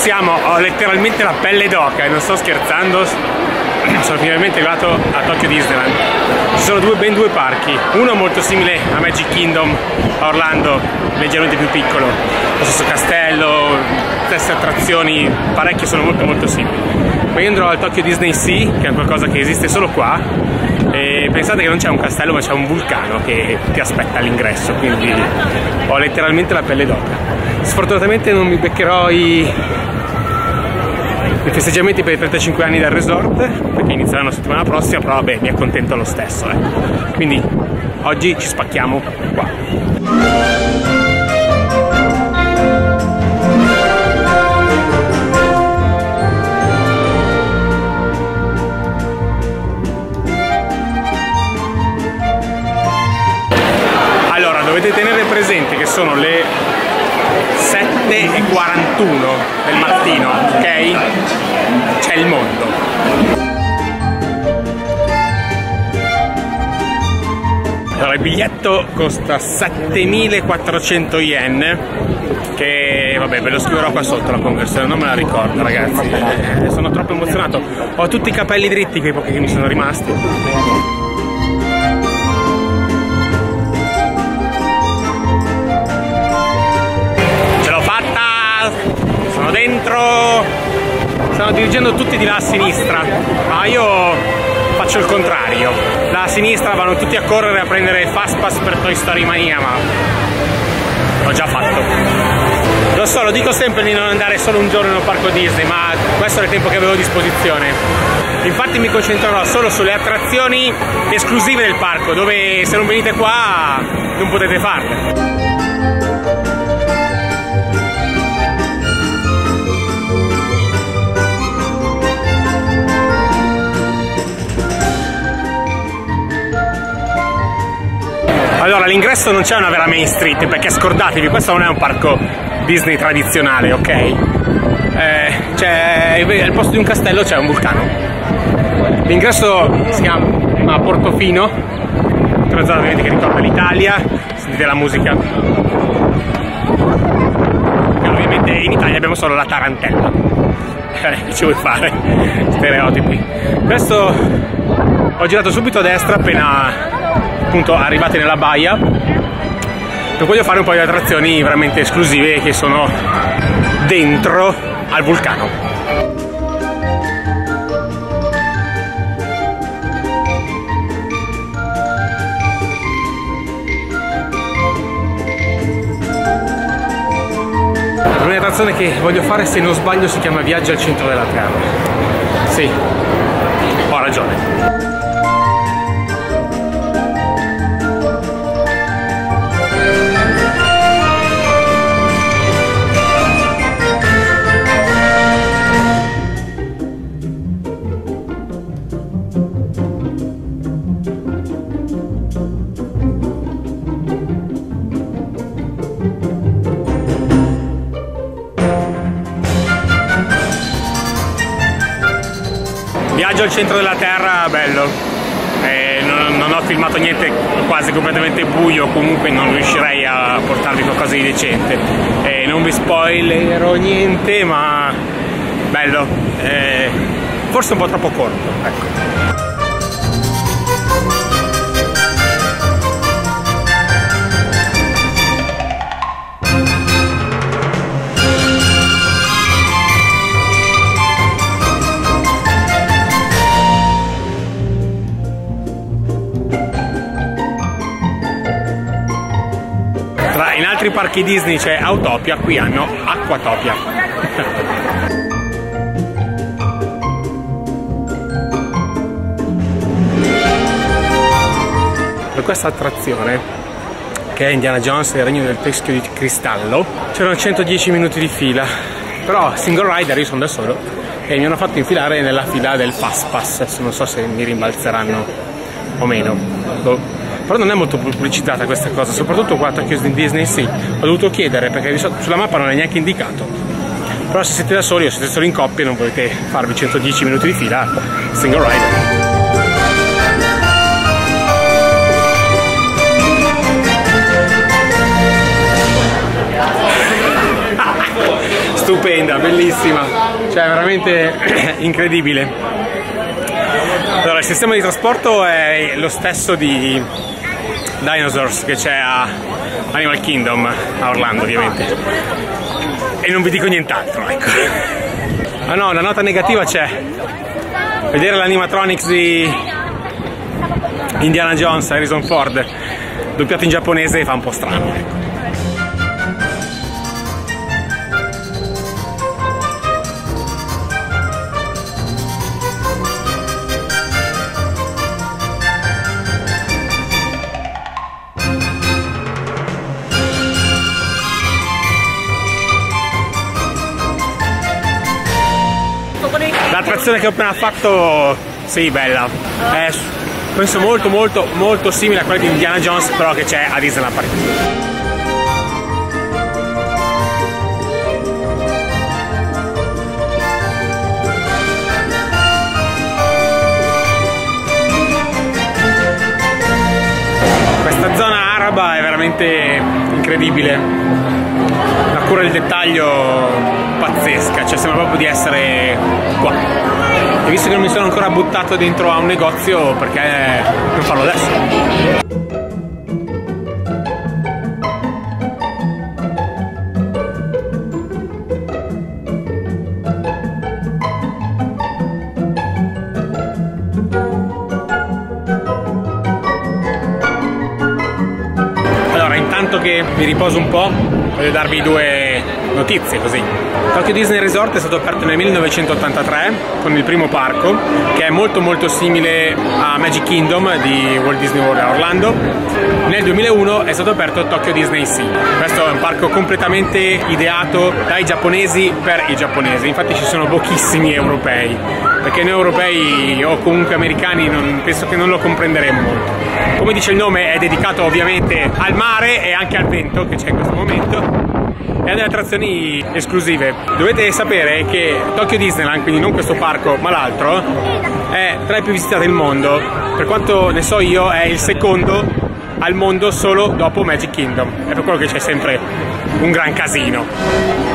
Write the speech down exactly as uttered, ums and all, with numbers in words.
siamo, ho letteralmente la pelle d'oca e non sto scherzando, sono finalmente arrivato a Tokyo Disneyland. Ci sono due, ben due parchi, uno molto simile a Magic Kingdom a Orlando, leggermente più piccolo, lo stesso castello, stesse attrazioni, parecchie sono molto molto simili. Poi andrò al Tokyo Disney Sea, che è qualcosa che esiste solo qua, e pensate che non c'è un castello ma c'è un vulcano che ti aspetta all'ingresso, quindi ho letteralmente la pelle d'oca. Sfortunatamente non mi beccherò i, i festeggiamenti per i trentacinque anni del resort, perché inizieranno la settimana prossima, però vabbè, mi accontento lo stesso, eh. Quindi oggi ci spacchiamo qua. Dovete tenere presente che sono le sette e quarantuno del mattino, ok? C'è il mondo. Allora, il biglietto costa settemilaquattrocento yen, che vabbè, ve lo scriverò qua sotto la conversione, non me la ricordo ragazzi, eh, sono troppo emozionato, ho tutti i capelli dritti, quei pochi che mi sono rimasti. Sono dentro, stanno dirigendo tutti di là a sinistra, ma io faccio il contrario. Da a sinistra vanno tutti a correre a prendere il Fast Pass per Toy Story Mania, ma l'ho già fatto. Lo so, lo dico sempre di non andare solo un giorno in un parco Disney, ma questo è il tempo che avevo a disposizione. Infatti mi concentrerò solo sulle attrazioni esclusive del parco, dove se non venite qua non potete farle. Allora, all'ingresso non c'è una vera Main Street, perché scordatevi, questo non è un parco Disney tradizionale, ok? Eh, c'è, al posto di un castello c'è un vulcano. L'ingresso si chiama Portofino, che è una zona ovviamente che ricorda l'Italia, sentite la musica. E ovviamente in Italia abbiamo solo la tarantella. Eh, che ci vuoi fare? Stereotipi. Questo ho girato subito a destra appena appunto arrivati nella baia, per voglio fare un po' di attrazioni veramente esclusive che sono dentro al vulcano. Un'attrazione che voglio fare, se non sbaglio, si chiama Viaggio al centro della Terra. Sì, ho ragione. Viaggio al centro della Terra, bello, eh, non, non ho filmato niente, quasi completamente buio, comunque non riuscirei a portarvi qualcosa di decente, eh, non vi spoilerò niente, ma bello, eh, forse un po' troppo corto, ecco. In altri parchi Disney c'è Autopia, qui hanno Aquatopia. Per questa attrazione, che è Indiana Jones e il Regno del Teschio di Cristallo, c'erano centodieci minuti di fila, però single rider, io sono da solo, e mi hanno fatto infilare nella fila del Fast Pass. Adesso non so se mi rimbalzeranno o meno. Boh. Però non è molto pubblicizzata questa cosa, soprattutto qua a Tokyo Disney Sea. Ho dovuto chiedere perché sulla mappa non è neanche indicato. Però se siete da soli o siete solo in coppia e non volete farvi centodieci minuti di fila, single rider. stupenda, bellissima, cioè veramente incredibile. Allora, il sistema di trasporto è lo stesso di Dinosaurs che c'è a Animal Kingdom, a Orlando ovviamente, e non vi dico nient'altro, ecco. Ah no, una nota negativa c'è: vedere l'animatronics di Indiana Jones, Harrison Ford, doppiato in giapponese fa un po' strano, ecco. L'attrazione che ho appena fatto, sì, bella, è penso molto molto molto simile a quella di Indiana Jones, però che c'è a Disneyland Paris. Questa zona araba è veramente incredibile, la cura del dettaglio pazzesca, cioè sembra proprio di essere qua. E visto che non mi sono ancora buttato dentro a un negozio, perché non farlo adesso? Che mi riposo un po', voglio darvi due notizie così. Tokyo Disney Resort è stato aperto nel millenovecentottantatré con il primo parco, che è molto molto simile a Magic Kingdom di Walt Disney World a Orlando. Nel duemilauno è stato aperto Tokyo Disney Sea. Questo è un parco completamente ideato dai giapponesi per i giapponesi, infatti ci sono pochissimi europei, perché noi europei o comunque americani non, penso che non lo comprenderemo molto. Come dice il nome, è dedicato ovviamente al mare e anche al vento che c'è in questo momento, e ha delle attrazioni esclusive. Dovete sapere che Tokyo Disneyland, quindi non questo parco ma l'altro, è tra i più visitati del mondo. Per quanto ne so io è il secondo al mondo solo dopo Magic Kingdom, è per quello che c'è sempre un gran casino.